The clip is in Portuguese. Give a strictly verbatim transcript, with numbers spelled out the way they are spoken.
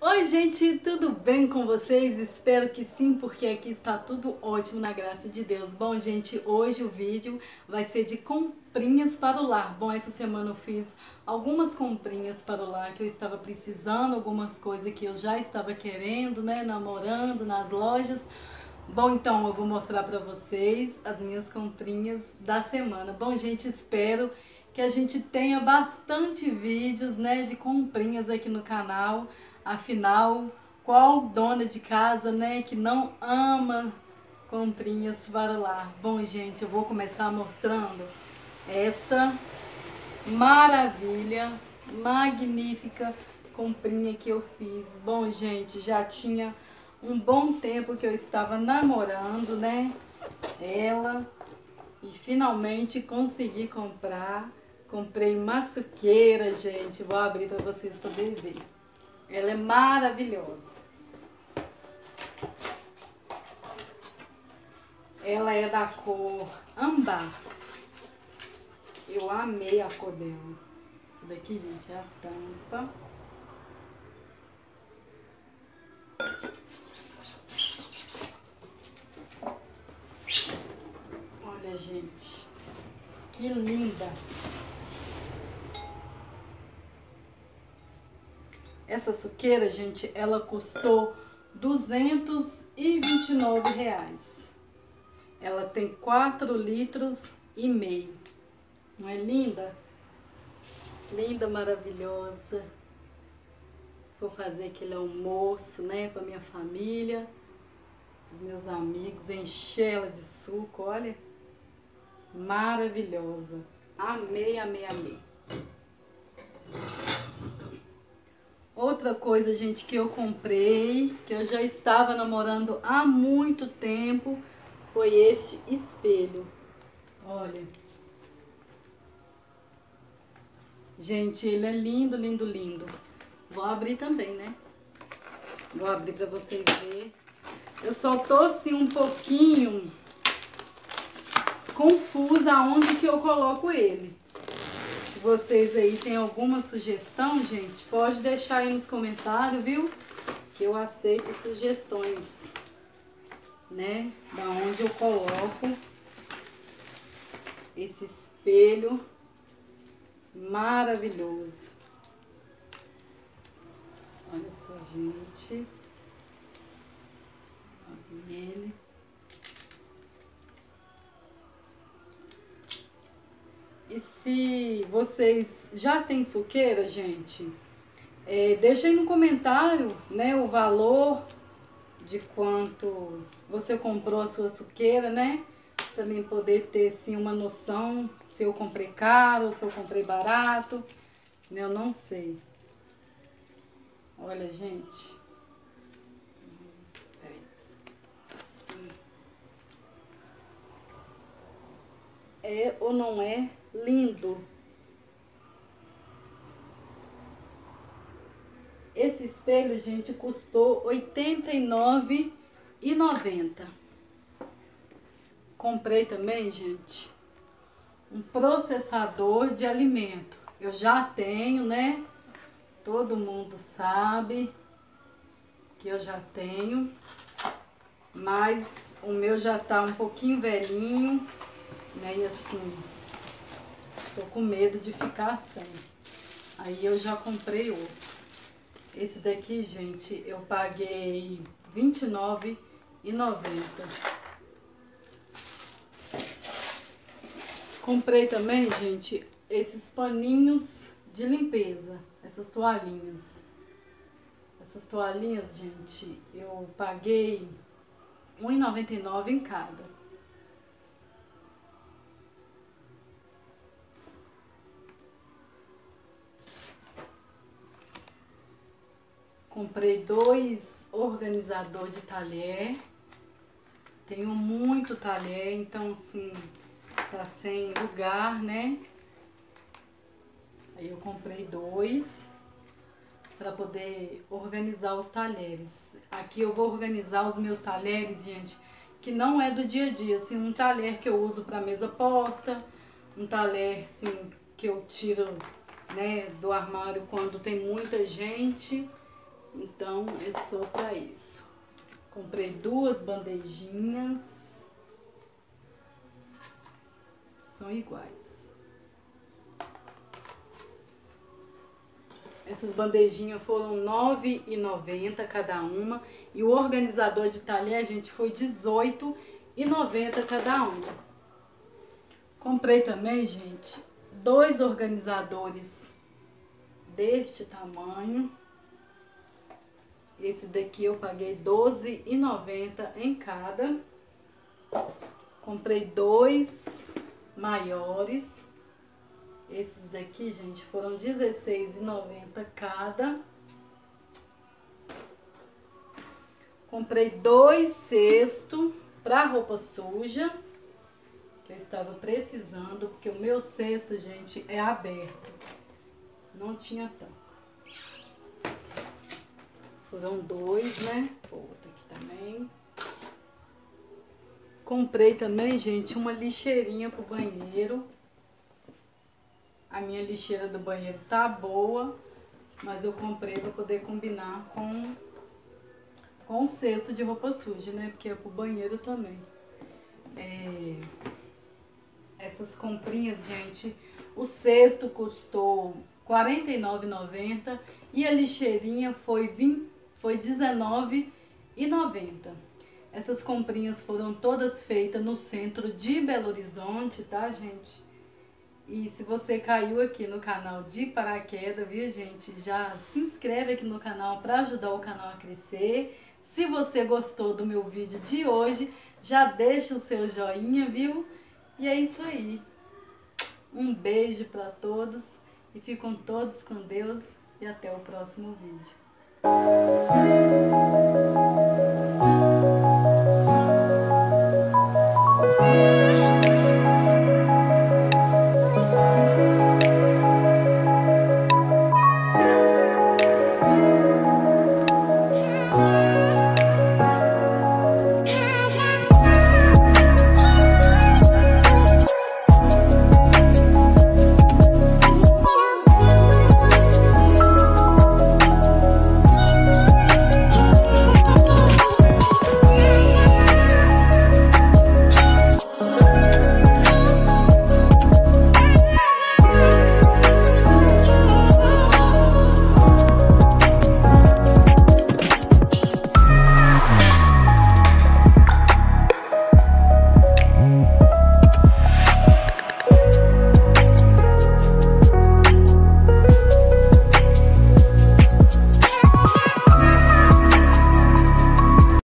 Oi gente, tudo bem com vocês? Espero que sim, porque aqui está tudo ótimo na graça de Deus. Bom gente, hoje o vídeo vai ser de comprinhas para o lar. Bom, essa semana eu fiz algumas comprinhas para o lar que eu estava precisando, algumas coisas que eu já estava querendo, né, namorando nas lojas. Bom, então eu vou mostrar para vocês as minhas comprinhas da semana. Bom gente, espero que a gente tenha bastante vídeos, né, de comprinhas aqui no canal. Afinal, qual dona de casa, né, que não ama comprinhas para lá? Bom, gente, eu vou começar mostrando essa maravilha, magnífica comprinha que eu fiz. Bom, gente, já tinha um bom tempo que eu estava namorando, né, ela, e finalmente consegui comprar. Comprei maçuqueira, gente, vou abrir para vocês poderem ver. Ela é maravilhosa. Ela é da cor âmbar. Eu amei a cor dela. Essa daqui, gente, é a tampa. Olha, gente, que linda. Essa suqueira, gente, ela custou duzentos e vinte e nove reais. Ela tem quatro litros e meio. Não é linda? Linda, maravilhosa. Vou fazer aquele almoço, né, para minha família, os meus amigos, encher ela de suco, olha. Maravilhosa. Amei, amei, amei. Outra coisa, gente, que eu comprei, que eu já estava namorando há muito tempo, foi este espelho. Olha. Gente, ele é lindo, lindo, lindo. Vou abrir também, né? Vou abrir pra vocês verem. Eu só tô assim um pouquinho confusa aonde que eu coloco ele. Se vocês aí têm alguma sugestão, gente, pode deixar aí nos comentários, viu? Que eu aceito sugestões, né? Da onde eu coloco esse espelho maravilhoso. Olha só, gente. Abre ele. E se vocês já têm suqueira, gente, é, deixa aí no comentário, né, o valor de quanto você comprou a sua suqueira, né? Pra mim poder ter, assim, uma noção se eu comprei caro ou se eu comprei barato. Eu não sei. Olha, gente. Assim. É ou não é lindo? Esse espelho, gente, custou oitenta e nove reais e noventa centavos. Comprei também, gente, um processador de alimento. Eu já tenho, né? Todo mundo sabe que eu já tenho, mas o meu já tá um pouquinho velhinho, né? E assim, tô com medo de ficar sem. Aí eu já comprei outro. Esse daqui, gente, eu paguei vinte e nove reais e noventa centavos. Comprei também, gente, esses paninhos de limpeza, essas toalhinhas. Essas toalhinhas, gente, eu paguei um real e noventa e nove centavos em cada. Comprei dois organizadores de talher. Tenho muito talher, então assim, tá sem lugar, né? Aí eu comprei dois para poder organizar os talheres. Aqui eu vou organizar os meus talheres, gente, que não é do dia a dia. Assim, um talher que eu uso para mesa posta, um talher assim que eu tiro, né, do armário quando tem muita gente. Então é só pra isso. Comprei duas bandejinhas. São iguais. Essas bandejinhas foram nove reais e noventa centavos cada uma. E o organizador de talher, gente, foi dezoito reais e noventa centavos cada um. Comprei também, gente, dois organizadores deste tamanho. Esse daqui eu paguei doze reais e noventa centavos em cada. Comprei dois maiores. Esses daqui, gente, foram dezesseis reais e noventa centavos cada. Comprei dois cestos para roupa suja, que eu estava precisando, porque o meu cesto, gente, é aberto. Não tinha tanto. Foram dois, né? Outro aqui também. Comprei também, gente, uma lixeirinha pro banheiro. A minha lixeira do banheiro tá boa, mas eu comprei para poder combinar com, com o cesto de roupa suja, né? Porque é pro banheiro também. É, essas comprinhas, gente, o cesto custou quarenta e nove reais e noventa centavos e a lixeirinha foi, vinte, foi dezenove reais e noventa centavos. Essas comprinhas foram todas feitas no centro de Belo Horizonte, tá, gente? E se você caiu aqui no canal de paraquedas, viu, gente? Já se inscreve aqui no canal para ajudar o canal a crescer. Se você gostou do meu vídeo de hoje, já deixa o seu joinha, viu? E é isso aí. Um beijo para todos e ficam todos com Deus e até o próximo vídeo.